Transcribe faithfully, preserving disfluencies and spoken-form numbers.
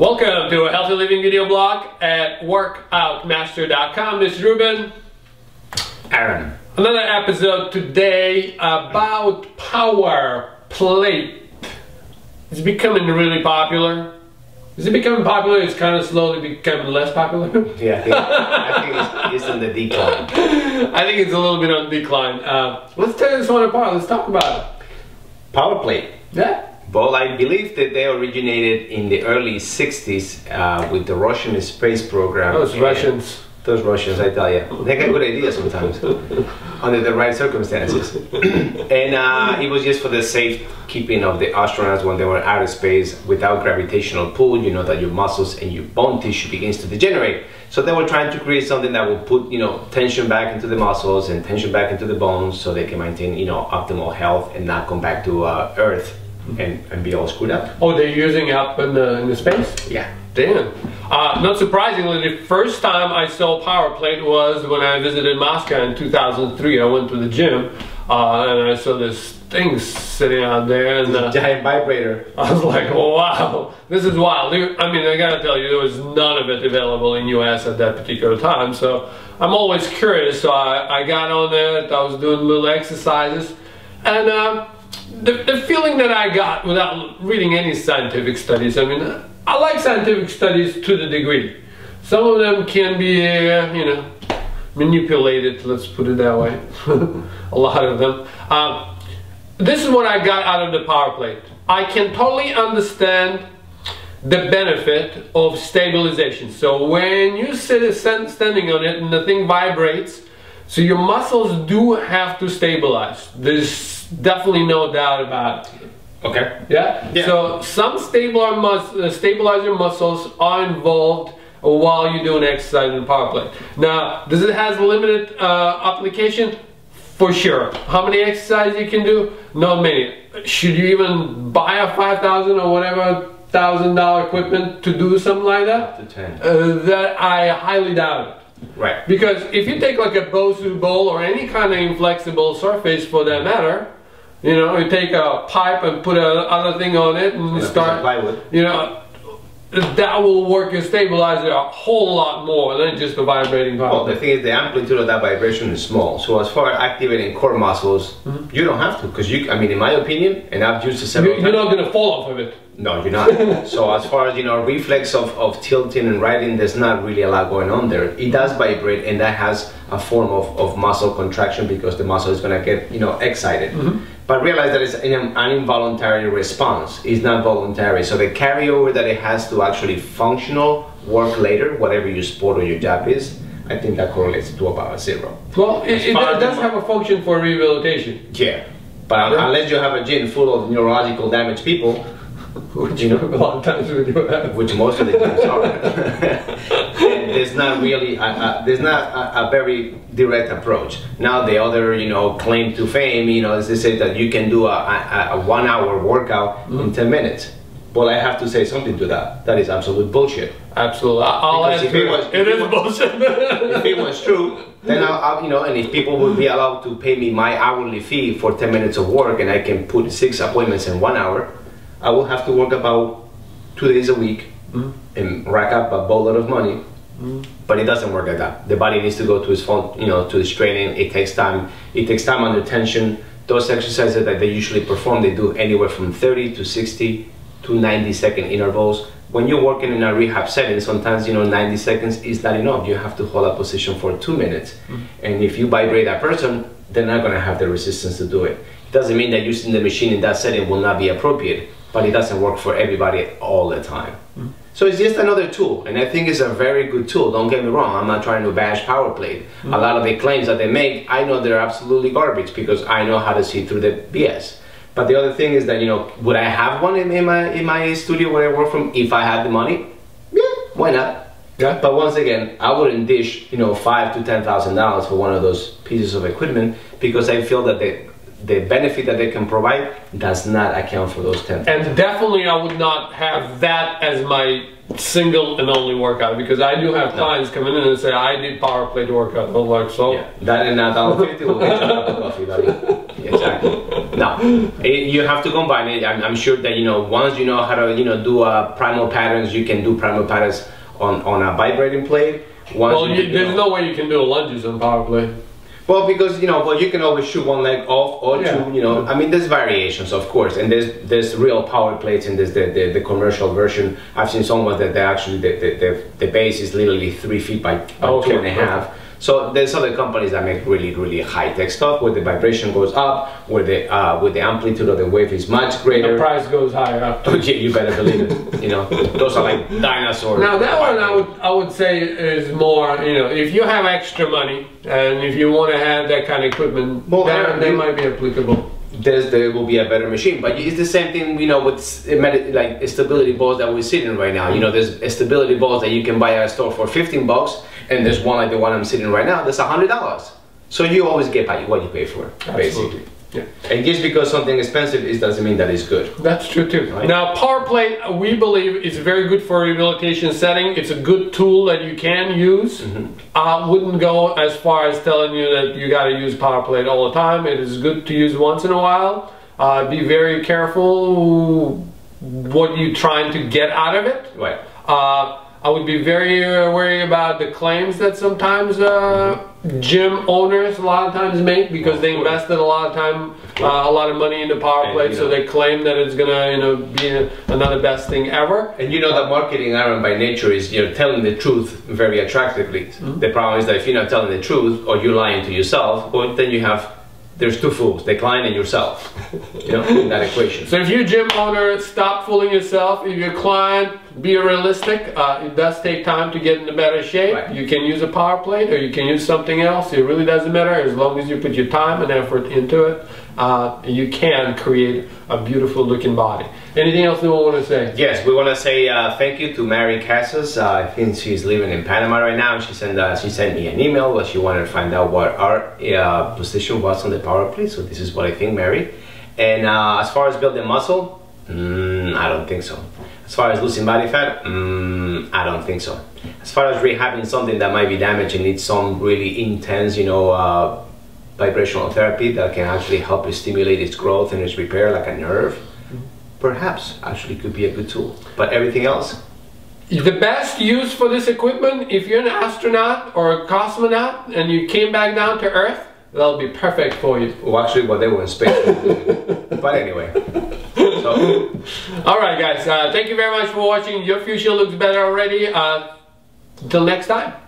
Welcome to a healthy living video blog at workout master dot com. This is Ruben. Aaron. Another episode today about power plate. It's becoming really popular. Is it becoming popular? It's kind of slowly becoming less popular. Yeah, I think, I think it's, it's in the decline. I think it's a little bit on decline. Uh, let's tear this one apart. Let's talk about it. Power plate. Yeah. Well, I believe that they originated in the early sixties uh, with the Russian space program. Those Russians. Those Russians, I tell you. They got good ideas sometimes, under the right circumstances. And uh, it was just for the safe keeping of the astronauts when they were out of space without gravitational pull. You know that your muscles and your bone tissue begins to degenerate. So they were trying to create something that would put, you know, tension back into the muscles and tension back into the bones so they can maintain, you know, optimal health and not come back to uh, Earth and, and be all screwed up. Oh, they're using it up in the, in the space? Yeah. Damn. Uh, not surprisingly, the first time I saw power plate was when I visited Moscow in two thousand three. I went to the gym uh, and I saw this thing sitting out there. And, uh, giant vibrator. I was like, oh, wow, this is wild. I mean, I gotta tell you, there was none of it available in U S at that particular time. So I'm always curious. So I, I got on it. I was doing little exercises. And uh, the, the feeling that I got without reading any scientific studies, I mean, I like scientific studies to the degree. Some of them can be, uh, you know, manipulated, let's put it that way. A lot of them. Uh, this is what I got out of the power plate. I can totally understand the benefit of stabilization. So when you sit standing on it and the thing vibrates, so your muscles do have to stabilize. There's definitely no doubt about it. Okay. Yeah? Yeah. So some stabilizer, mus uh, stabilizer muscles are involved while you're doing exercise in the power plate. Now, does it has limited uh, application? For sure. How many exercises you can do? Not many. Should you even buy a five thousand or whatever thousand dollar equipment to do something like that? Up to ten. Uh, that I highly doubt it. Right. Because if you take like a Bosu bowl or any kind of inflexible surface for that matter, you know, you take a pipe and put another thing on it and and start, plywood. you know, that will work and stabilize it a whole lot more than just a vibrating power. Well, the thing is, the amplitude of that vibration is small. So as far as activating core muscles, mm-hmm. you don't have to, because you, I mean, in my opinion, and I've used it several You're, you're times. not going to fall off of it. No, you're not. So as far as, you know, reflex of, of tilting and riding, there's not really a lot going on there. It does vibrate, and that has a form of, of muscle contraction because the muscle is going to get, you know, excited. Mm-hmm. But realize that it's an, an involuntary response. It's not voluntary. So the carryover that it has to actually functional work later, whatever your sport or your job is, I think that correlates to about a zero. Well, it, it does have a function for rehabilitation. Yeah. But yeah. Unless you have a gym full of neurological damaged people, which you know a lot of times we do have. Which most of the gyms are. And there's not really a, a, there's not a, a very direct approach. Now the other, you know, claim to fame, you know, is they say that you can do a, a, a one hour workout mm-hmm. in ten minutes. Well, I have to say something to that. That is absolute bullshit. Absolutely. I'll because if it was, it is bullshit. If it was true, then I'll, I'll, you know, and if people would be allowed to pay me my hourly fee for ten minutes of work, and I can put six appointments in one hour, I will have to work about two days a week mm. and rack up a boatload of money. Mm. But it doesn't work like that. The body needs to go to its phone, you know, to its training. It takes time. It takes time under tension. Those exercises that they usually perform, they do anywhere from thirty to sixty to ninety second intervals. When you're working in a rehab setting, sometimes, you know, ninety seconds is not enough. You have to hold a position for two minutes. Mm. And if you vibrate that person, they're not going to have the resistance to do it. It doesn't mean that using the machine in that setting will not be appropriate, but it doesn't work for everybody all the time. Mm-hmm. So it's just another tool, and I think it's a very good tool. Don't get me wrong, I'm not trying to bash power plate. Mm-hmm. A lot of the claims that they make, I know they're absolutely garbage because I know how to see through the B S. But the other thing is that, you know, would I have one in, in my in my studio where I work from if I had the money? Yeah, why not? Yeah. But once again, I wouldn't dish, you know, five to ten thousand dollars for one of those pieces of equipment because I feel that they the benefit that they can provide does not account for those ten. And definitely I would not have that as my single and only workout, because I do have clients no. coming in and say, I did power plate workout. I'm like, so? Yeah. That and that one fifty will get you a cup of coffee, buddy. Yeah. exactly. No, it, you have to combine it. I'm, I'm sure that, you know, once you know how to, you know, do uh, primal patterns, you can do primal patterns on, on a vibrating plate. Once Well, you, you, you there's know, no way you can do lunges on power plate. Well, because, you know, well, you can always shoot one leg off or Yeah. two, you know. I mean, there's variations, of course, and there's there's real power plates, and there's the, the, the commercial version. I've seen some ones that they actually the, the, the, the base is literally three feet by, by Okay. two and a half. So there's other companies that make really really high tech stuff where the vibration goes up, where the uh, where the amplitude of the wave is much The greater. price goes higher up. Oh, yeah, you better believe it. You know, those are like dinosaurs. Now that one I would I would say is more, you know, if you have extra money and if you want to have that kind of equipment, Well, then Aaron, they you- might be applicable. There's, there will be a better machine, but it's the same thing, you know, with s- med- like stability balls that we're sitting right now. You know, there's stability balls that you can buy at a store for fifteen bucks, and there's one like the one I'm sitting right now that's a hundred dollars. So you always get by what you pay for, basically. Yeah. And just because something expensive, it doesn't mean that it's good. That's true too. Right. Now, power plate, we believe, is very good for a rehabilitation setting. It's a good tool that you can use. Mm-hmm. I wouldn't go as far as telling you that you got to use power plate all the time. It is good to use once in a while. Uh, be very careful what you're trying to get out of it. Right. Uh, I would be very uh, wary about the claims that sometimes uh, gym owners a lot of times make because they invested a lot of time, uh, a lot of money into power And, plate, you so know- they claim that it's gonna, you know, be a, another best thing ever. And you know that marketing, Aaron, by nature is you're telling the truth very attractively. Mm-hmm. The problem is that if you're not telling the truth or you're lying to yourself, well, then you have, there's two fools, the client and yourself, you know, in that equation. So if you're a gym owner, stop fooling yourself. If you're a client, be realistic. Uh, it does take time to get into better shape. Right. You can use a power plate or you can use something else. It really doesn't matter as long as you put your time and effort into it. Uh, you can create a beautiful looking body. Anything else you want to say? Yes, we want to say uh, thank you to Mary Casas. Uh, I think she's living in Panama right now. She sent uh, she sent me an email where she wanted to find out what our uh, position was on the power plate. So this is what I think, Mary. And uh, as far as building muscle, mm, I don't think so. As far as losing body fat, mm, I don't think so. As far as rehabbing something that might be damaged and needs some really intense, you know, uh, vibrational therapy that can actually help it stimulate its growth and its repair, like a nerve, perhaps actually could be a good tool. But everything else, The best use for this equipment, if you're an astronaut or a cosmonaut and you came back down to Earth, that'll be perfect for you. well, actually, what they were in space. But anyway, so All right, guys. Uh, thank you very much for watching. Your future looks better already. Uh, until next time.